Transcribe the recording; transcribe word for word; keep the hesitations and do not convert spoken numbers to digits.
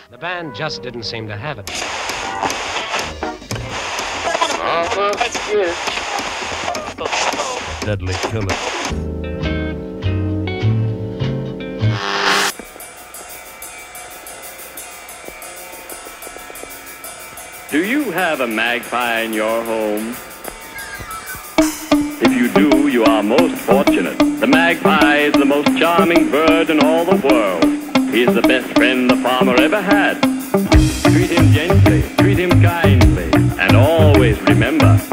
The band just didn't seem to have it. Uh-huh, that's good. Deadly killer. Do you have a magpie in your home? If you do, you are most fortunate. The magpie is the most charming bird in all the world. He is the best friend the farmer ever had. Treat him gently, treat him kindly, and always remember,